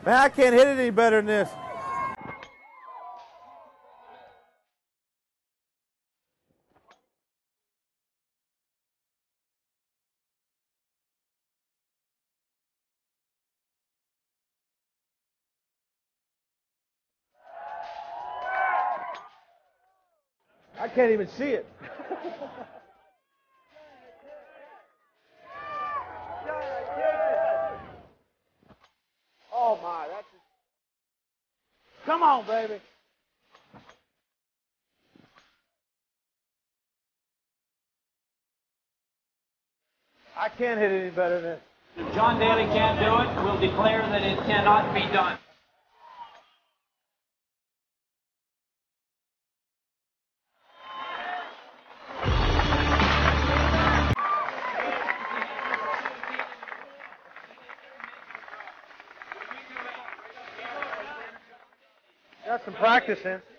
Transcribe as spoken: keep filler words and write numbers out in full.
Man, I can't hit it any better than this. I can't even see it. Oh my, that's just... Come on, baby. I can't hit it any better than this. If John Daly can't do it, we'll declare that it cannot be done. Got some practice in.